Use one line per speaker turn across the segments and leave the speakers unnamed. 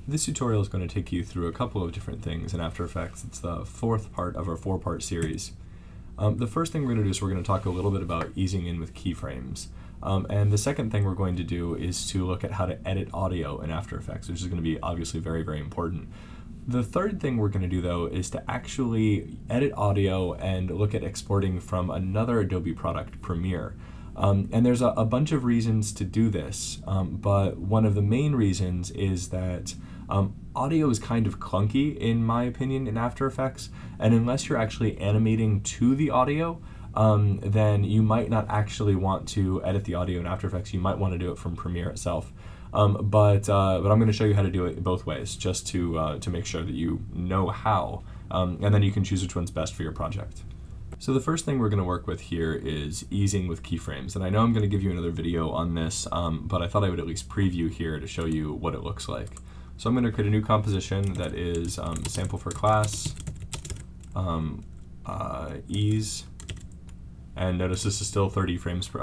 This tutorial is going to take you through a couple of different things in After Effects. It's the fourth part of our four-part series. The first thing we're going to do is we're going to talk a little bit about easing in with keyframes. And the second thing we're going to do is to look at how to edit audio in After Effects, which is going to be obviously very, very important. The third thing we're going to do, though, is to actually edit audio and look at exporting from another Adobe product, Premiere. And there's a bunch of reasons to do this, but one of the main reasons is that audio is kind of clunky, in my opinion, in After Effects, and unless you're actually animating to the audio, then you might not actually want to edit the audio in After Effects. You might want to do it from Premiere itself. But I'm going to show you how to do it both ways, just to make sure that you know how, and then you can choose which one's best for your project. So the first thing we're going to work with here is easing with keyframes, and I know I'm going to give you another video on this, but I thought I would at least preview here to show you what it looks like. So I'm going to create a new composition that is sample for class, ease, and notice this is still 30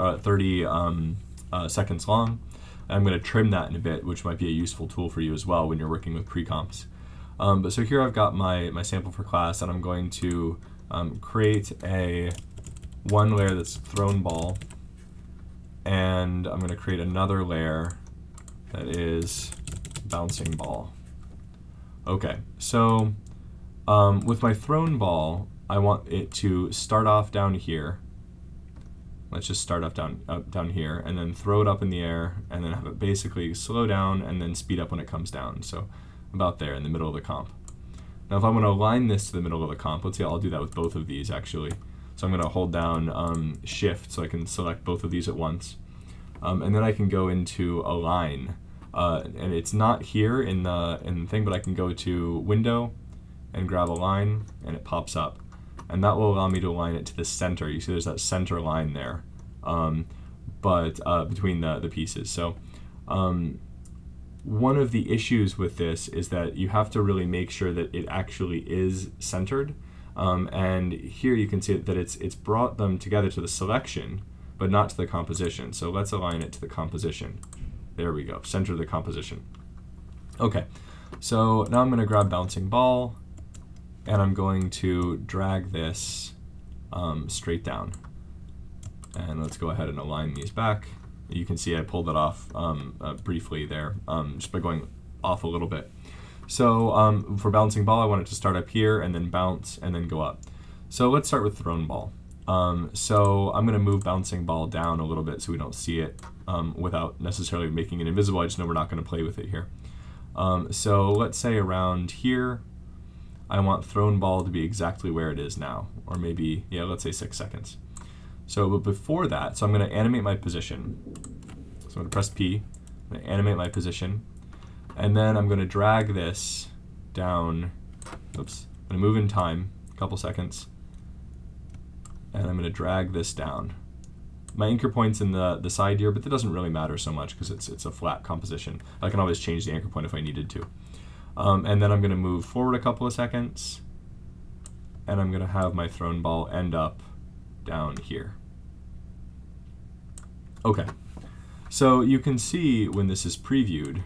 seconds long. I'm going to trim that in a bit, which might be a useful tool for you as well when you're working with pre-comps. But so here I've got my sample for class, and I'm going to create one layer that's thrown ball, and I'm going to create another layer that is bouncing ball. Okay, so with my thrown ball, I want it to start off down here. Let's just start off down here, and then throw it up in the air, and then have it basically slow down and then speed up when it comes down. So about there in the middle of the comp. Now if I want to align this to the middle of the comp, let's see, I'll do that with both of these actually. So I'm going to hold down Shift so I can select both of these at once. And then I can go into Align. And it's not here in the thing, but I can go to Window and grab Align, and it pops up. And that will allow me to align it to the center. You see there's that center line there, between the pieces. So one of the issues with this is that you have to really make sure that it actually is centered. And here you can see that it's brought them together to the selection, but not to the composition. So let's align it to the composition. There we go, center the composition. Okay, so now I'm going to grab bouncing ball, and I'm going to drag this straight down. And let's go ahead and align these back. You can see I pulled it off briefly there, just by going off a little bit. So for bouncing ball, I want it to start up here and then bounce and then go up. So let's start with thrown ball. So I'm going to move bouncing ball down a little bit so we don't see it without necessarily making it invisible. I just know we're not going to play with it here. So let's say around here, I want thrown ball to be exactly where it is now, or maybe, yeah, let's say 6 seconds. So but before that, so I'm going to animate my position. So I'm going to press P, I'm going to animate my position, and then I'm going to drag this down. Oops, I'm going to move in time, a couple seconds, and I'm going to drag this down. My anchor point's in the side here, but that doesn't really matter so much because it's a flat composition. I can always change the anchor point if I needed to. And then I'm going to move forward a couple of seconds, and I'm going to have my thrown ball end up down here. Okay, so you can see when this is previewed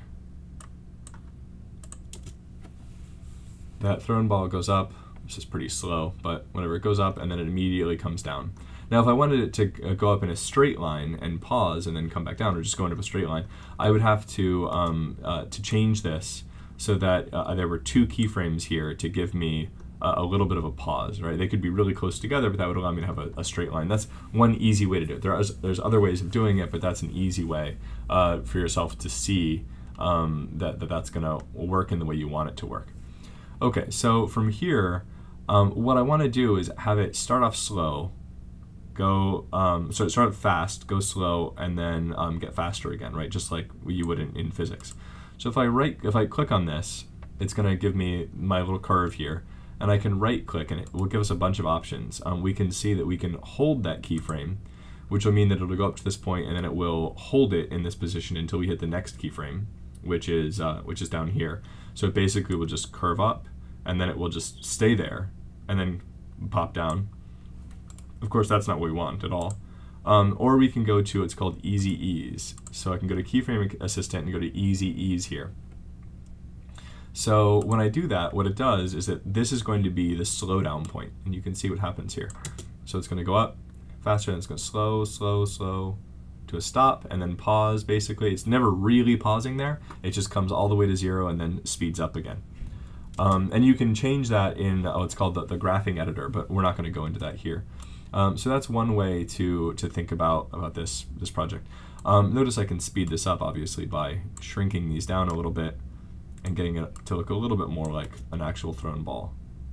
that thrown ball goes up. This is pretty slow, but whatever, it goes up and then it immediately comes down. Now if I wanted it to go up in a straight line and pause and then come back down, or just go into a straight line, I would have to change this so that there were 2 keyframes here to give me a little bit of a pause, right? They could be really close together, but that would allow me to have a straight line. That's one easy way to do it. There's other ways of doing it, but that's an easy way for yourself to see that's gonna work in the way you want it to work. Okay, so from here, what I wanna do is have it start off slow, start fast, go slow, and then get faster again, right? Just like you would in physics. So if I click on this, it's going to give me my little curve here, and I can right click and it will give us a bunch of options. We can see that we can hold that keyframe, which will mean that it'll go up to this point and then it will hold it in this position until we hit the next keyframe, which is down here. So it basically will just curve up and then it will just stay there and then pop down. Of course, that's not what we want at all. Or we can go to, it's called Easy Ease. So I can go to Keyframe Assistant and go to Easy Ease here. So when I do that, what it does is that this is going to be the slowdown point, and you can see what happens here. So it's going to go up faster, and it's going to slow, slow, slow to a stop, and then pause. Basically, it's never really pausing there. It just comes all the way to 0 and then speeds up again. And you can change that in what's called the graphing editor, but we're not going to go into that here. So that's one way to think about this project. Notice I can speed this up, obviously, by shrinking these down a little bit and getting it to look a little bit more like an actual thrown ball.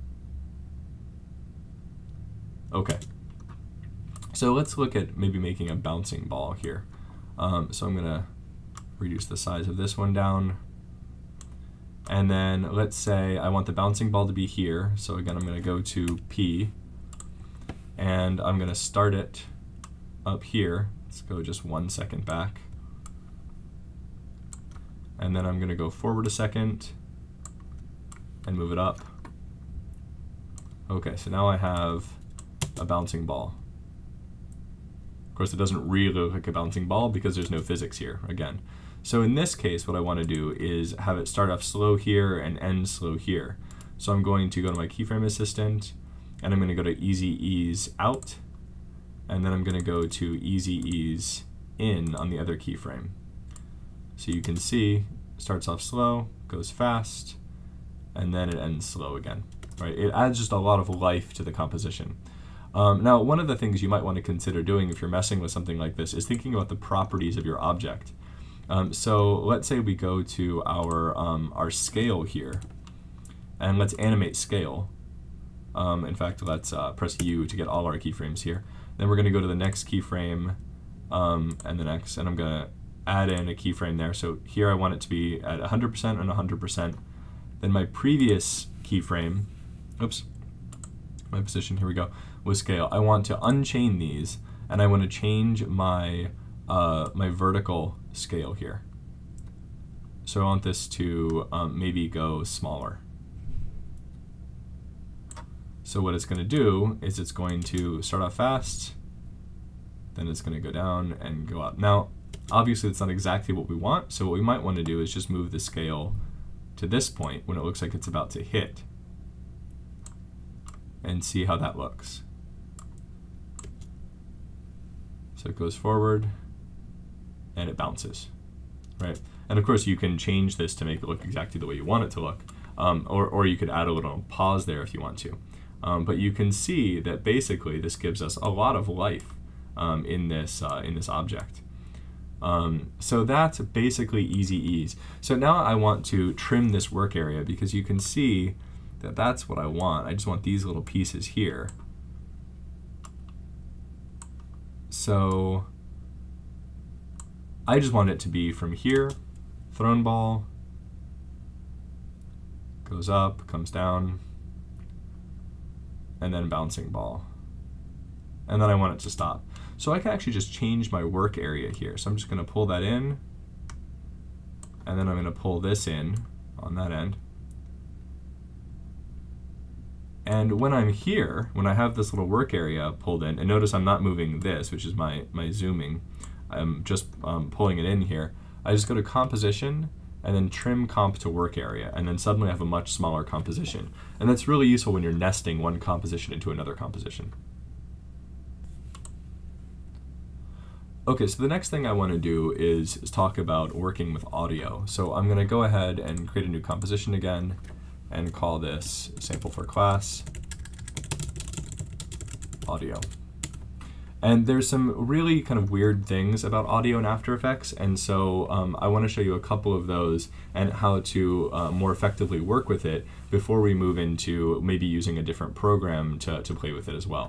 Okay. So let's look at maybe making a bouncing ball here. So I'm going to reduce the size of this one down. And then let's say I want the bouncing ball to be here. So again, I'm going to go to P, and I'm going to start it up here. Let's go just 1 second back. And then I'm going to go forward a second and move it up. Okay, so now I have a bouncing ball. Of course, it doesn't really look like a bouncing ball because there's no physics here, again. So in this case, what I want to do is have it start off slow here and end slow here. So I'm going to go to my keyframe assistant, and I'm going to go to easy ease out, and then I'm going to go to easy ease in on the other keyframe. So you can see, it starts off slow, goes fast, and then it ends slow again. Right? It adds just a lot of life to the composition. Now, one of the things you might want to consider doing if you're messing with something like this is thinking about the properties of your object. So let's say we go to our scale here, and let's animate scale. In fact, let's press U to get all our keyframes here. Then we're going to go to the next keyframe and the next, and I'm going to add in a keyframe there. So here I want it to be at 100% and 100%. Then my previous keyframe, oops, my position, here we go, was scale. I want to unchain these, and I want to change my my vertical scale here. So I want this to maybe go smaller. So what it's going to do is it's going to start off fast, then it's going to go down and go up. Now, obviously it's not exactly what we want, so what we might want to do is just move the scale to this point when it looks like it's about to hit, and see how that looks. So it goes forward, and it bounces, right? And of course you can change this to make it look exactly the way you want it to look, or you could add a little pause there if you want to. But you can see that basically this gives us a lot of life in this object. So that's basically easy ease. So now I want to trim this work area because you can see that that's what I want. I just want these little pieces here. So I just want it to be from here, thrown ball, goes up, comes down, and then bouncing ball. And then I want it to stop. So I can actually just change my work area here. So I'm just going to pull that in, and then I'm going to pull this in on that end. And when I'm here, when I have this little work area pulled in, and notice I'm not moving this, which is my zooming, I'm just pulling it in here, I just go to composition and then trim comp to work area, and then suddenly I have a much smaller composition. And that's really useful when you're nesting one composition into another composition. Okay, so the next thing I want to do is talk about working with audio. So I'm going to go ahead and create a new composition again and call this sample for class audio. And there's some really kind of weird things about audio in After Effects, and so I want to show you a couple of those and how to more effectively work with it before we move into maybe using a different program to play with it as well.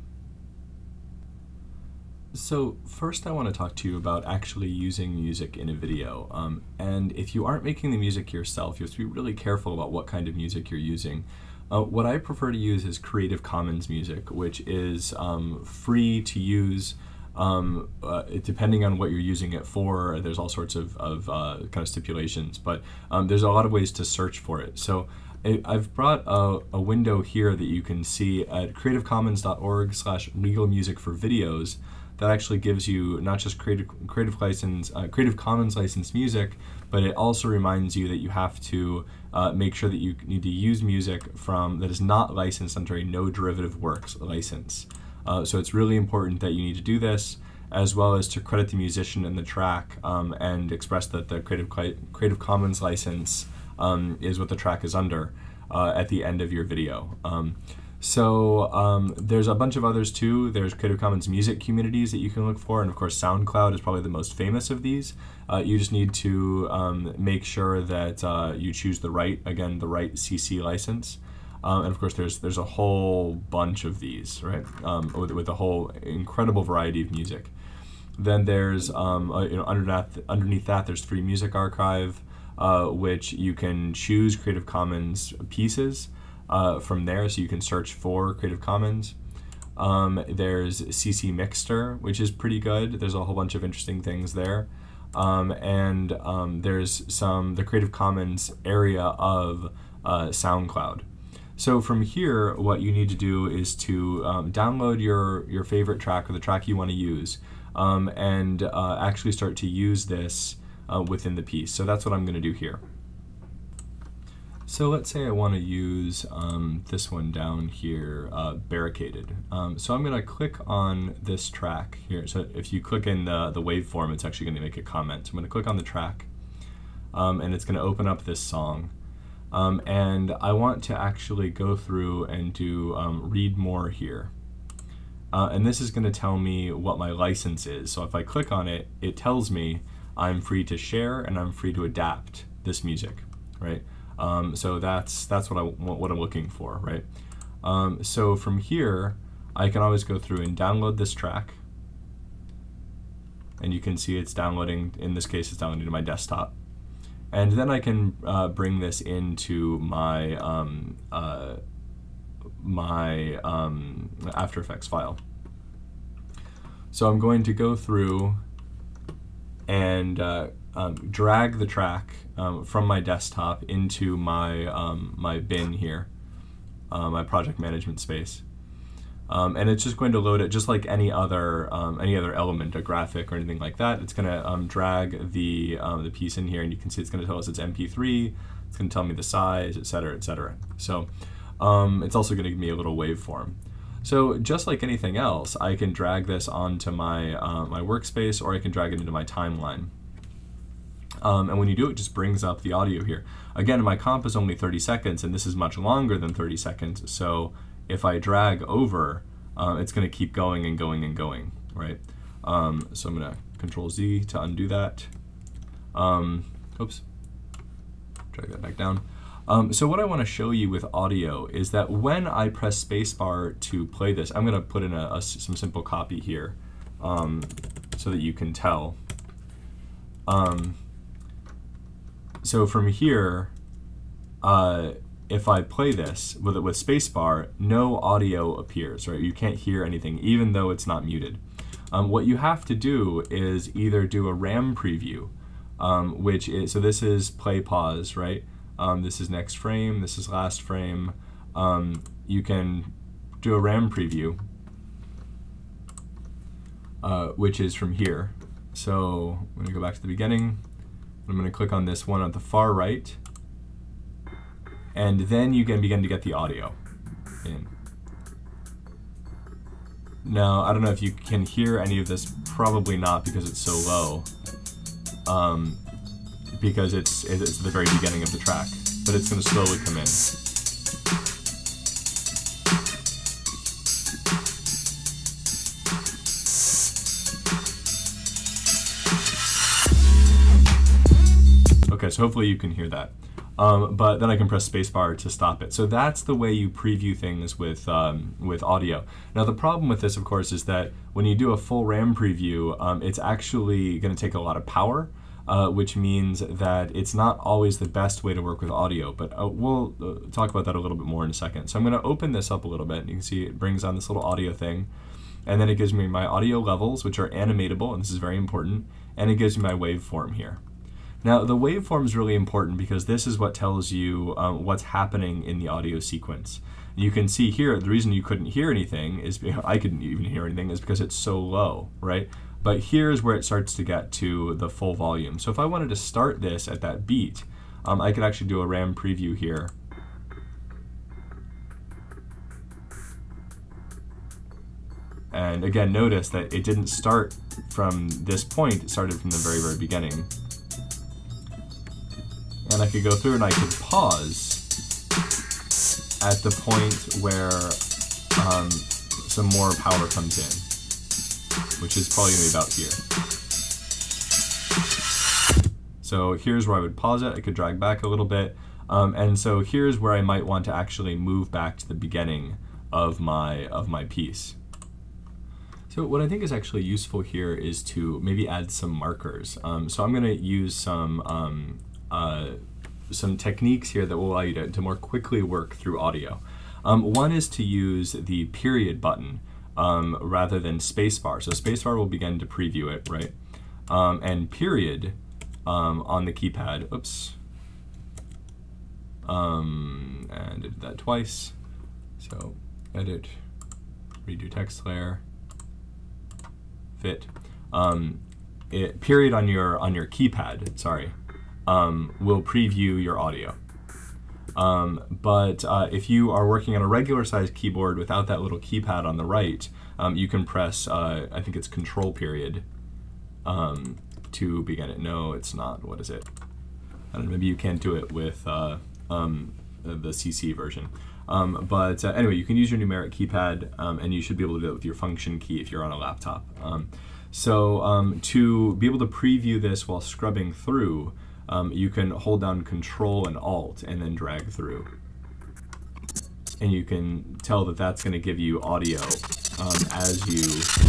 So first I want to talk to you about actually using music in a video. And if you aren't making the music yourself, you have to be really careful about what kind of music you're using. What I prefer to use is Creative Commons music, which is free to use depending on what you're using it for. There's all sorts of kind of stipulations, but there's a lot of ways to search for it. So I've brought a window here that you can see at creativecommons.org/legalmusicforvideos. that actually gives you not just Creative Commons licensed music, but it also reminds you that you have to make sure that you need to use music that is not licensed under a no derivative works license. So it's really important that you need to do this, as well as to credit the musician in the track and express that the Creative Commons license is what the track is under at the end of your video. There's a bunch of others too. There's Creative Commons music communities that you can look for, and of course SoundCloud is probably the most famous of these. You just need to make sure that you choose the right CC license. And of course there's a whole bunch of these, right, with a whole incredible variety of music. Then there's underneath that there's Free Music Archive, which you can choose Creative Commons pieces from there, so you can search for Creative Commons. There's CC Mixter, which is pretty good. There's a whole bunch of interesting things there. There's the Creative Commons area of SoundCloud. So from here, what you need to do is to download your favorite track or the track you want to use, and actually start to use this within the piece. So that's what I'm going to do here. So let's say I want to use this one down here, Barricaded. So I'm going to click on this track here. So if you click in the waveform, it's actually going to make a comment. So I'm going to click on the track, and it's going to open up this song. And I want to actually go through and do read more here. And this is going to tell me what my license is. So if I click on it, it tells me I'm free to share and I'm free to adapt this music, right? So that's what I'm looking for, right? So from here, I can always go through and download this track, and you can see it's downloading. In this case, it's downloading to my desktop, and then I can bring this into my After Effects file. So I'm going to go through and drag the track from my desktop into my my bin here, my project management space, and it's just going to load it just like any other element, a graphic or anything like that. It's going to drag the piece in here, and you can see it's going to tell us it's MP3. It's going to tell me the size, etc., etc. So it's also going to give me a little waveform. So just like anything else, I can drag this onto my my workspace, or I can drag it into my timeline. And when you do it, just brings up the audio here. Again, my comp is only 30 seconds, and this is much longer than 30 seconds. So if I drag over, it's going to keep going and going and going, right? So I'm going to Control Z to undo that. Oops, drag that back down. So what I want to show you with audio is that when I press spacebar to play this, I'm going to put in some simple copy here so that you can tell. So from here, if I play this with spacebar, no audio appears, right? You can't hear anything, even though it's not muted. What you have to do is either do a RAM preview, which is, so this is play pause, right? This is next frame, this is last frame. You can do a RAM preview, which is from here. So I'm gonna go back to the beginning. I'm going to click on this one at the far right, and then you can begin to get the audio in. Now, I don't know if you can hear any of this, probably not because it's so low, because it's the very beginning of the track, but it's going to slowly come in. Okay, so hopefully you can hear that. But then I can press spacebar to stop it. So that's the way you preview things with audio. Now the problem with this, of course, is that when you do a full RAM preview, it's actually going to take a lot of power, which means that it's not always the best way to work with audio. But we'll talk about that a little bit more in a second. So I'm going to open this up a little bit. You can see it brings on this little audio thing. And then it gives me my audio levels, which are animatable, and this is very important. And it gives me my waveform here. Now, the waveform is really important because this is what tells you what's happening in the audio sequence. You can see here, the reason you couldn't hear anything is, I couldn't even hear anything, is because it's so low, right? But here's where it starts to get to the full volume. So if I wanted to start this at that beat, I could actually do a RAM preview here. And again, notice that it didn't start from this point, it started from the very, very beginning. And I could go through and I could pause at the point where some more power comes in, which is probably going to be about here. So here's where I would pause it. I could drag back a little bit. And so here's where I might want to actually move back to the beginning of my piece. So what I think is actually useful here is to maybe add some markers. So I'm going to use some techniques here that will allow you to more quickly work through audio. One is to use the period button rather than spacebar. So spacebar will begin to preview it, right? And period on the keypad, oops, and I did that twice. So edit, redo text layer, fit. Period on your keypad, sorry, will preview your audio. But if you are working on a regular sized keyboard without that little keypad on the right, you can press, I think it's Control period to begin it. No, it's not. What is it? I don't know, maybe you can't do it with the CC version. But anyway, you can use your numeric keypad, and you should be able to do it with your function key if you're on a laptop. So to be able to preview this while scrubbing through, you can hold down Control and Alt and then drag through. And you can tell that that's going to give you audio as you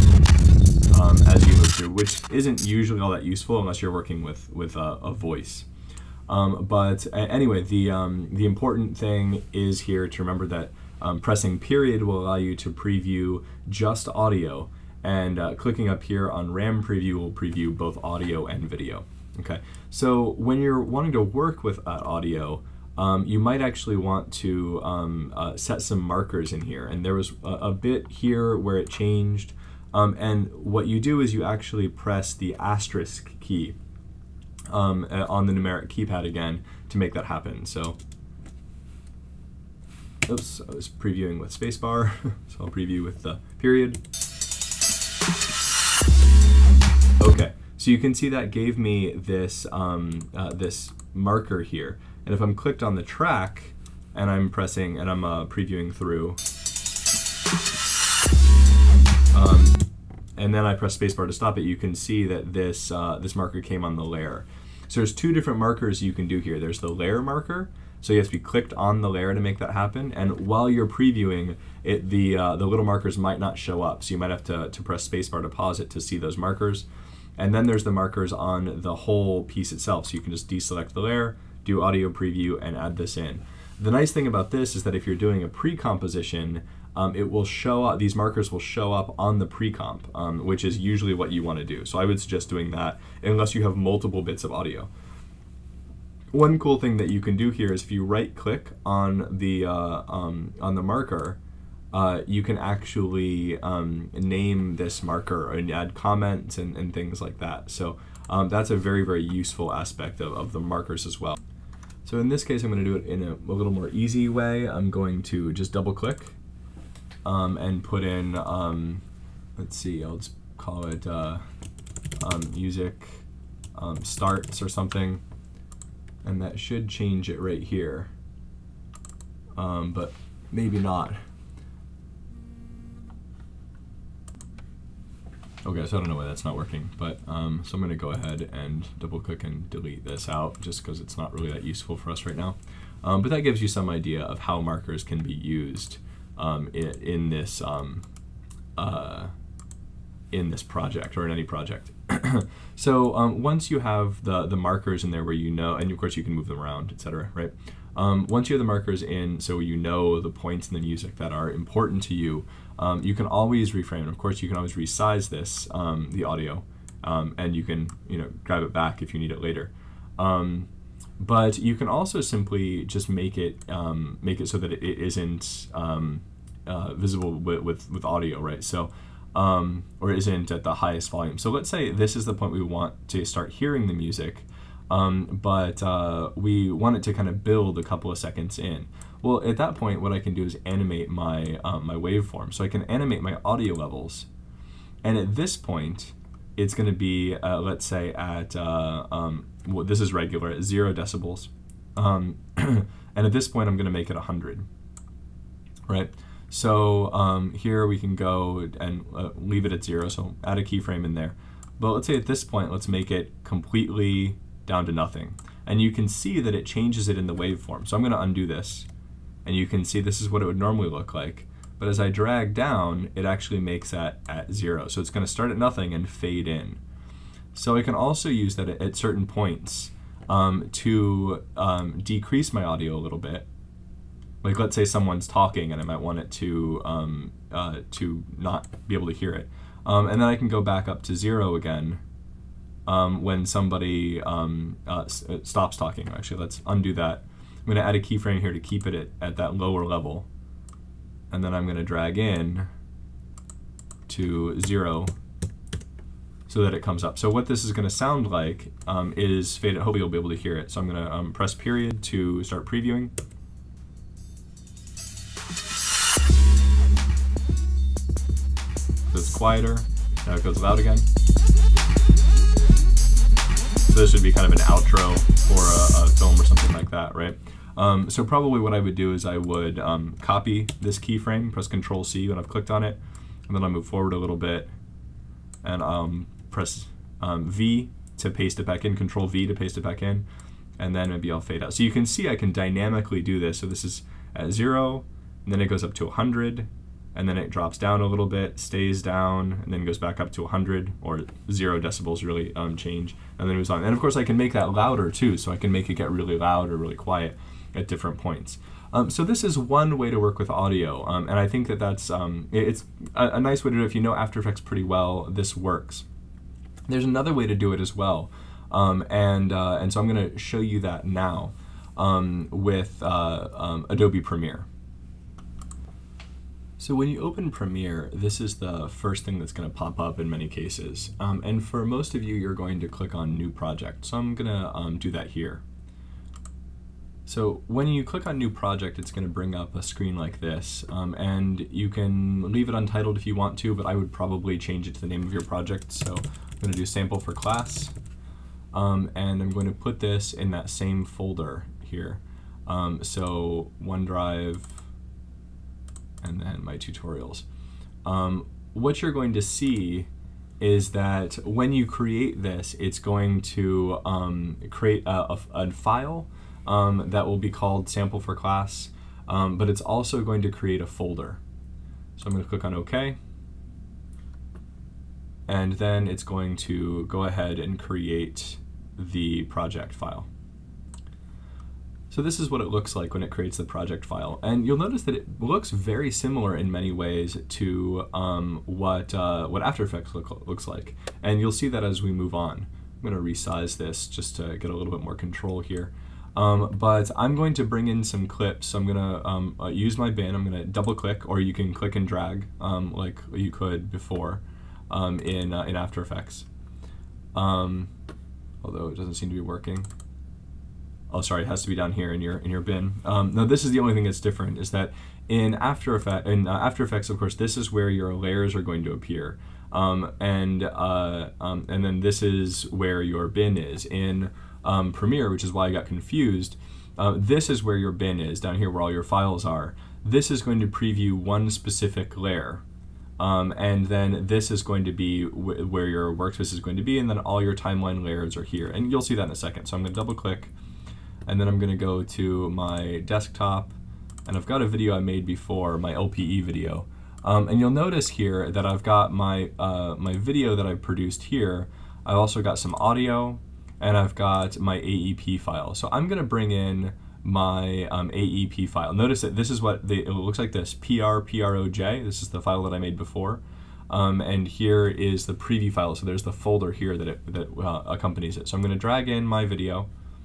move through, which isn't usually all that useful unless you're working with a voice. But anyway, the important thing is here to remember that pressing period will allow you to preview just audio, and clicking up here on RAM preview will preview both audio and video. Okay, so when you're wanting to work with audio, you might actually want to set some markers in here. And there was a bit here where it changed. And what you do is you actually press the asterisk key on the numeric keypad again to make that happen. So, oops, I was previewing with spacebar, so I'll preview with the period. Okay, so you can see that gave me this, this marker here. And if I'm clicked on the track and I'm pressing and I'm previewing through, and then I press spacebar to stop it, you can see that this, this marker came on the layer. So there's two different markers you can do here. There's the layer marker, so you have to be clicked on the layer to make that happen. And while you're previewing, the little markers might not show up. So you might have to press spacebar to pause it to see those markers. And then there's the markers on the whole piece itself. So you can just deselect the layer, do audio preview, and add this in. The nice thing about this is that if you're doing a pre-composition, it will show up, these markers will show up on the pre-comp, which is usually what you want to do. So I would suggest doing that unless you have multiple bits of audio. One cool thing that you can do here is if you right-click on the marker, you can actually name this marker and add comments and things like that. So that's a very, very useful aspect of the markers as well. So in this case, I'm going to do it in a little more easy way. I'm going to just double-click and put in, let's see, I'll just call it music starts or something. And that should change it right here, but maybe not. Okay, so I don't know why that's not working, but so I'm going to go ahead and double click and delete this out just because it's not really that useful for us right now. But that gives you some idea of how markers can be used in this project or in any project. So once you have the markers in there where you know, and of course you can move them around, etc., right? Once you have the markers in, so you know the points in the music that are important to you, you can always reframe. And of course, you can always resize this, the audio, and you can grab it back if you need it later. But you can also simply just make it so that it isn't visible with audio, right? So, or isn't at the highest volume. So let's say this is the point we want to start hearing the music, but we want it to kind of build a couple of seconds in. Well, at that point, what I can do is animate my my waveform. So I can animate my audio levels, and at this point, it's going to be let's say at well, this is regular at 0 decibels, and at this point, I'm going to make it 100, right? So here we can go and leave it at 0. So add a keyframe in there. But let's say at this point, let's make it completely down to nothing, and you can see that it changes it in the waveform. So I'm going to undo this. And you can see this is what it would normally look like. But as I drag down, it actually makes that at 0. So it's going to start at nothing and fade in. So I can also use that at certain points to decrease my audio a little bit. Like let's say someone's talking and I might want it to not be able to hear it. And then I can go back up to 0 again when somebody stops talking. Actually, let's undo that. I'm going to add a keyframe here to keep it at that lower level. And then I'm going to drag in to 0 so that it comes up. So what this is going to sound like is faded. Hopefully you'll be able to hear it. So I'm going to press period to start previewing. So it's quieter. Now it goes loud again. So this would be kind of an outro for a film or something like that, right? So probably what I would do is I would copy this keyframe, press Control C when I've clicked on it, and then I'll move forward a little bit and press V to paste it back in, Control V to paste it back in, and then maybe I'll fade out. So you can see I can dynamically do this. So this is at 0, and then it goes up to 100, and then it drops down a little bit, stays down, and then goes back up to 100, or 0 decibels really change, and then it moves on. And of course I can make that louder too, so I can make it get really loud or really quiet at different points. So this is one way to work with audio, and I think that that's it's a nice way to do it. If you know After Effects pretty well, this works. There's another way to do it as well, and so I'm going to show you that now with Adobe Premiere. So when you open Premiere, this is the first thing that's going to pop up in many cases, and for most of you, you're going to click on New Project. So I'm going to do that here. So when you click on New Project, it's going to bring up a screen like this, and you can leave it untitled if you want to, but I would probably change it to the name of your project. So I'm going to do Sample for Class, and I'm going to put this in that same folder here. So OneDrive, and then my tutorials. What you're going to see is that when you create this, it's going to create a file that will be called Sample for Class, but it's also going to create a folder. So I'm going to click on OK, and then it's going to go ahead and create the project file. So this is what it looks like when it creates the project file, and you'll notice that it looks very similar in many ways to what After Effects looks like, and you'll see that as we move on. I'm going to resize this just to get a little bit more control here. But I'm going to bring in some clips. So I'm going to use my bin. I'm going to double click, or you can click and drag like you could before in After Effects. Although it doesn't seem to be working. Oh, sorry, it has to be down here in your bin. No, this is the only thing that's different, is that in After Effects, of course, this is where your layers are going to appear, and then this is where your bin is in Premiere, which is why I got confused. This is where your bin is, down here where all your files are. This is going to preview one specific layer, and then this is going to be where your workspace is going to be, and then all your timeline layers are here, and you'll see that in a second. So I'm going to double click, and then I'm going to go to my desktop, and I've got a video I made before, my LPE video, and you'll notice here that I've got my my video that I've produced here. I've also got some audio, and I've got my AEP file. So I'm going to bring in my AEP file. Notice that this is what it looks like, this PROJ. This is the file that I made before, and here is the preview file. So there's the folder here that accompanies it. So I'm going to drag in my video,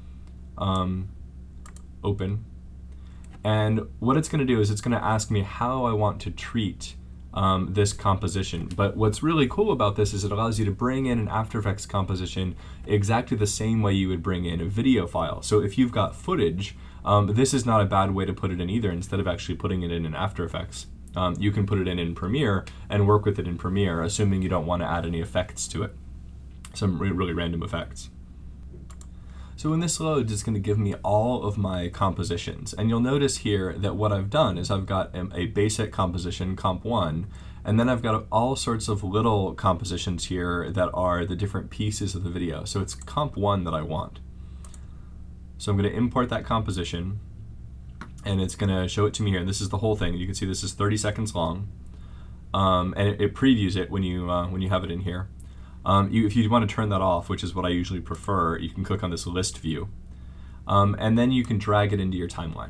open. And what it's going to do is it's going to ask me how I want to treat this composition. But what's really cool about this is it allows you to bring in an After Effects composition exactly the same way you would bring in a video file. So if you've got footage, this is not a bad way to put it in either. Instead of actually putting it in After Effects, you can put it in Premiere and work with it in Premiere, assuming you don't want to add any effects to it, some really random effects. So when this loads, it's going to give me all of my compositions. And you'll notice here that what I've done is I've got a basic composition, comp 1, and then I've got all sorts of little compositions here that are the different pieces of the video. So it's comp 1 that I want. So I'm going to import that composition, and it's going to show it to me here. This is the whole thing. You can see this is 30 seconds long, and it previews it when you have it in here. If you want to turn that off, which is what I usually prefer, you can click on this list view, and then you can drag it into your timeline.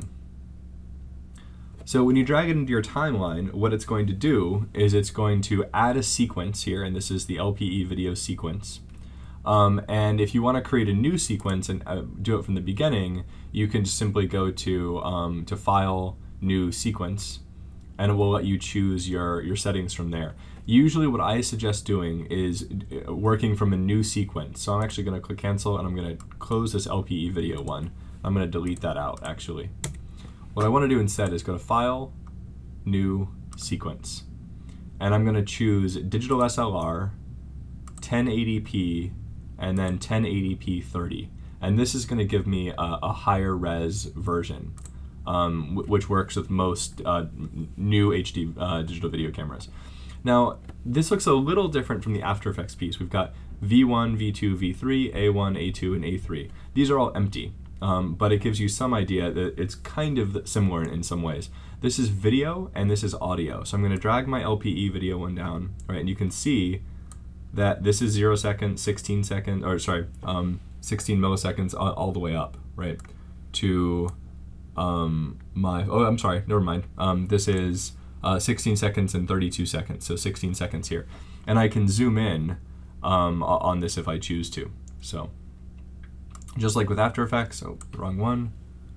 So when you drag it into your timeline, what it's going to do is it's going to add a sequence here, and this is the LPE video sequence. And if you want to create a new sequence and do it from the beginning, you can just simply go to File, New Sequence, and it will let you choose your settings from there. Usually what I suggest doing is working from a new sequence. So I'm actually going to click cancel, and I'm going to close this LPE video one. I'm going to delete that out, actually. What I want to do instead is go to File, New Sequence. And I'm going to choose Digital SLR, 1080p, and then 1080p 30. And this is going to give me a higher res version, which works with most new HD digital video cameras. Now, this looks a little different from the After Effects piece. We've got V1, V2, V3, A1, A2, and A3. These are all empty, but it gives you some idea that it's kind of similar in some ways. This is video, and this is audio. So I'm going to drag my LPE video one down, right, and you can see that this is 0 seconds, 16 seconds, or sorry, 16 milliseconds all the way up, right, to I'm sorry, never mind. This is 16 seconds and 32 seconds, so 16 seconds here. And I can zoom in on this if I choose to. So just like with After Effects, oh, wrong one.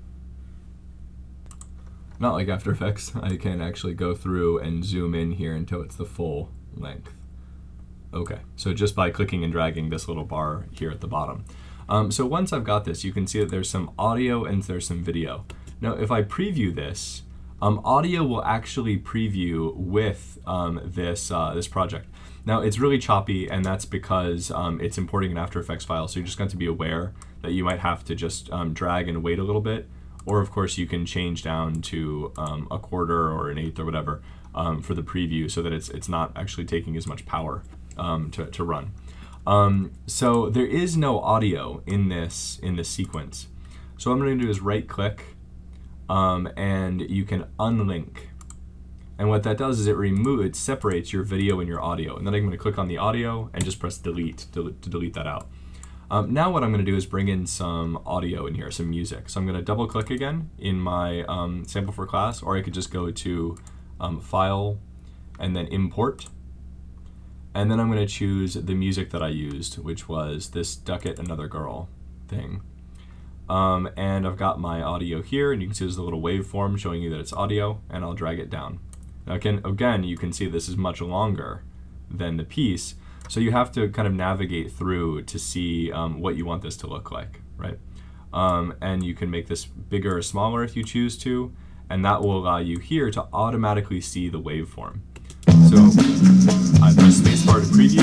Not like After Effects, I can actually go through and zoom in here until it's the full length. Okay, so just by clicking and dragging this little bar here at the bottom. So once I've got this, you can see that there's some audio and there's some video. Now if I preview this, audio will actually preview with this project. Now it's really choppy, and that's because it's importing an After Effects file, so you're just going to be aware that you might have to just drag and wait a little bit, or of course you can change down to a quarter or an eighth or whatever for the preview, so that it's not actually taking as much power to run. So there is no audio in this sequence. So what I'm going to do is right click, and you can unlink. And what that does is it separates your video and your audio. And then I'm going to click on the audio and just press delete to delete that out. Now what I'm going to do is bring in some audio in here, some music. So I'm going to double click again in my sample for class, or I could just go to File and then Import. And then I'm going to choose the music that I used, which was this Duck It Another Girl thing. And I've got my audio here, and you can see there's a little waveform showing you that it's audio, and I'll drag it down. Now again, you can see this is much longer than the piece, so you have to kind of navigate through to see what you want this to look like, right? And you can make this bigger or smaller if you choose to, and that will allow you here to automatically see the waveform. So I press spacebar to preview,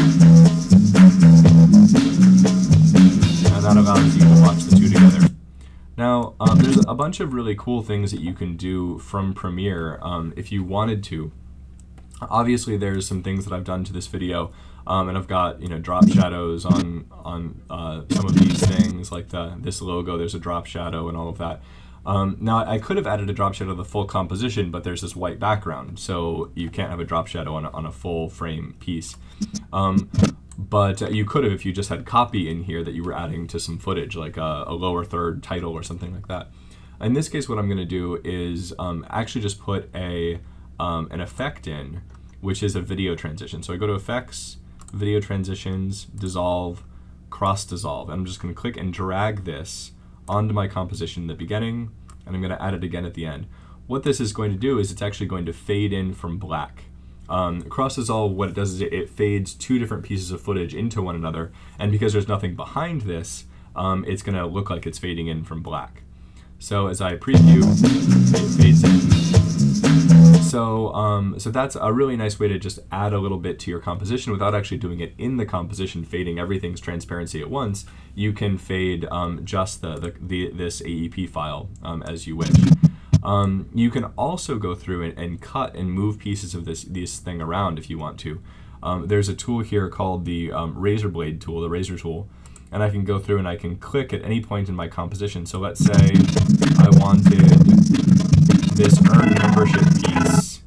and that allows you to watch the two together. Now, there's a bunch of really cool things that you can do from Premiere if you wanted to. Obviously, there's some things that I've done to this video, and I've got drop shadows on some of these things, like this logo. There's a drop shadow and all of that. Now, I could have added a drop shadow of the full composition, but there's this white background, so you can't have a drop shadow on a full frame piece. But you could have if you just had copy in here that you were adding to some footage, like a lower third title or something like that. In this case, what I'm going to do is actually just put an effect in, which is a video transition. So I go to Effects, Video Transitions, Dissolve, Cross Dissolve, and I'm just going to click and drag this onto my composition in the beginning, and I'm going to add it again at the end. What this is going to do is it's actually going to fade in from black. Cross dissolve, what it does is it fades two different pieces of footage into one another, and because there's nothing behind this, it's going to look like it's fading in from black. So as I preview, it fades in. So that's a really nice way to just add a little bit to your composition without actually doing it in the composition, fading everything's transparency at once. You can fade just this AEP file as you wish. You can also go through and cut and move pieces of this thing around if you want to. There's a tool here called the razor blade tool, the razor tool, and I can go through and I can click at any point in my composition. So let's say I wanted this earn membership piece.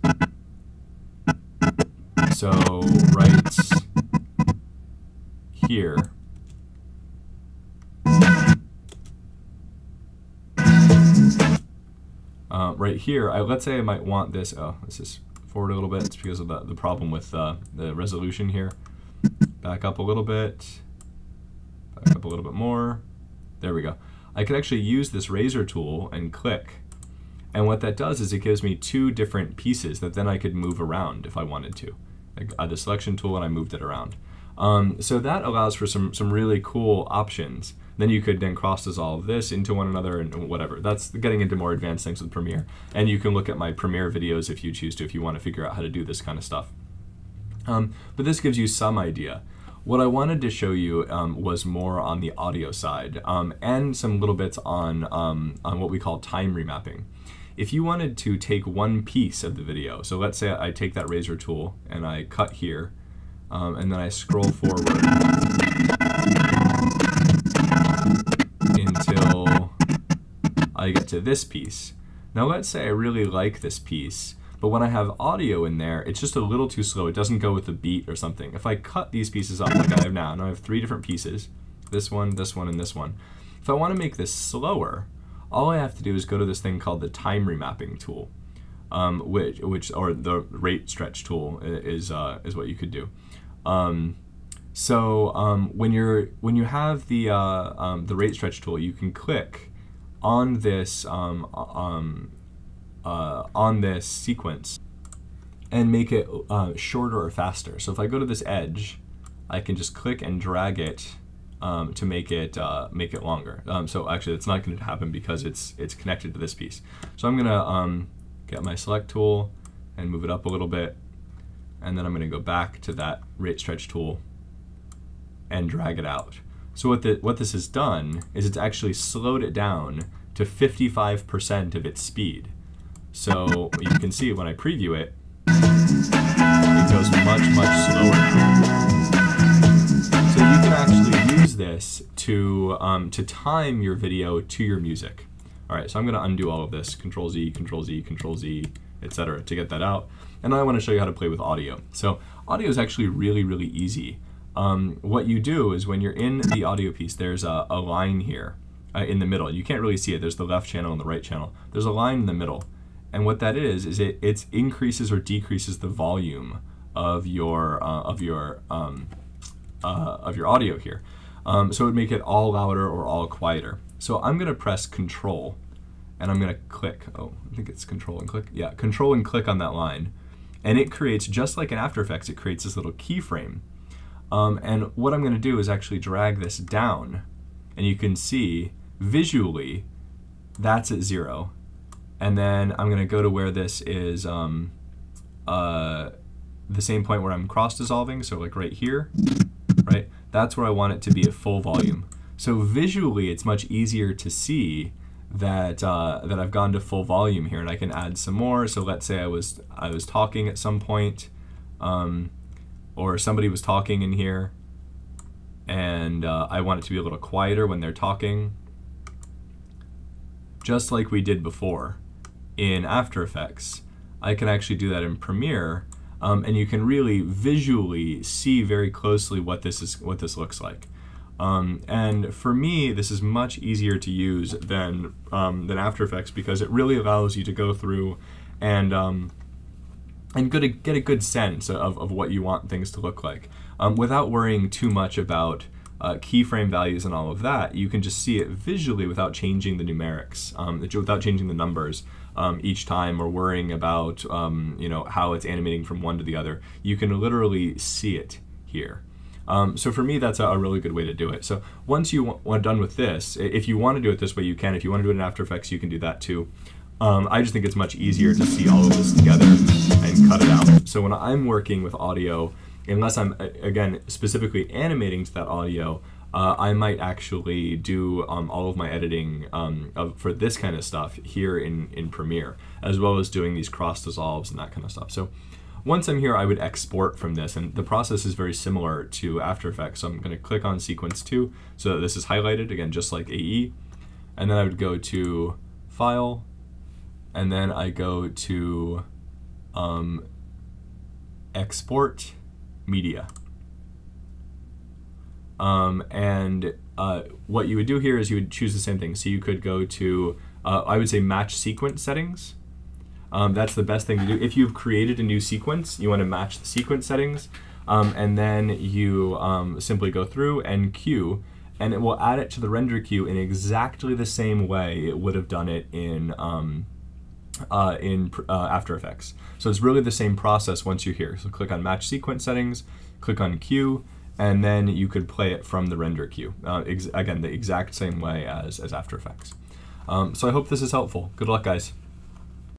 So right here. Right here, let's say I might want this. Oh, this is forward a little bit. It's because of the problem with the resolution here. Back up a little bit. Back up a little bit more. There we go. I could actually use this razor tool and click. And what that does is it gives me two different pieces that then I could move around if I wanted to. I had the selection tool and I moved it around. So that allows for some really cool options. Then you could then cross dissolve this into one another and whatever. That's getting into more advanced things with Premiere. And you can look at my Premiere videos if you choose to, if you want to figure out how to do this kind of stuff. But this gives you some idea. What I wanted to show you was more on the audio side and some little bits on what we call time remapping. If you wanted to take one piece of the video, so let's say I take that razor tool and I cut here, and then I scroll forward until I get to this piece. Now let's say I really like this piece, but when I have audio in there, it's just a little too slow. It doesn't go with the beat or something. If I cut these pieces up like I have now I have three different pieces, this one, and this one. If I want to make this slower, all I have to do is go to this thing called the time remapping tool, which or the rate stretch tool is what you could do. When you have the rate stretch tool, you can click on this sequence and make it shorter or faster. So if I go to this edge, I can just click and drag it to make it longer. So actually, it's not going to happen because it's connected to this piece. So I'm gonna get my select tool and move it up a little bit, and then I'm going to go back to that rate stretch tool and drag it out. So what this has done is it's actually slowed it down to 55% of its speed. So you can see when I preview it, it goes much slower now. So you can actually use this to time your video to your music. All right, so I'm going to undo all of this, Control Z, Control Z, Control Z, etc. to get that out. And now I want to show you how to play with audio. So audio is actually really easy. What you do is when you're in the audio piece, there's a line here in the middle. You can't really see it. There's the left channel and the right channel. There's a line in the middle. And what that is it increases or decreases the volume of your audio here. So it would make it all louder or all quieter. So I'm going to press Control, and I'm going to click. Oh, I think it's Control and click. Yeah, Control and click on that line. And it creates, just like in After Effects, it creates this little keyframe. And what I'm going to do is actually drag this down, and you can see visually that's at 0. And then I'm going to go to where this is the same point where I'm cross dissolving, so like right here, right? That's where I want it to be at full volume. So visually it's much easier to see that that I've gone to full volume here, and I can add some more. So let's say I was talking at some point, or somebody was talking in here, and I want it to be a little quieter when they're talking, just like we did before in After Effects. I can actually do that in Premiere, and you can really visually see very closely what this looks like. And for me, this is much easier to use than After Effects, because it really allows you to go through and get a good sense of what you want things to look like, without worrying too much about keyframe values and all of that, you can just see it visually without changing the numerics, without changing the numbers each time or worrying about how it's animating from one to the other. You can literally see it here. So for me, that's a really good way to do it. So once you are done with this, if you want to do it this way, you can. If you want to do it in After Effects, you can do that too. I just think it's much easier to see all of this together and cut it out. So when I'm working with audio, unless I'm, again, specifically animating to that audio, I might actually do all of my editing for this kind of stuff here in Premiere, as well as doing these cross dissolves and that kind of stuff. So once I'm here, I would export from this, and the process is very similar to After Effects. So I'm going to click on Sequence 2, so that this is highlighted, again, just like AE, and then I would go to File, and then I go to Export Media. What you would do here is you would choose the same thing. So you could go to, I would say, Match Sequence Settings. That's the best thing to do. If you've created a new sequence, you want to match the sequence settings, and then you simply go through and queue, and it will add it to the render queue in exactly the same way it would have done it in After Effects. So it's really the same process once you're here. So click on Match Sequence Settings, click on Queue, and then you could play it from the render queue. Again, the exact same way as After Effects. So I hope this is helpful. Good luck, guys.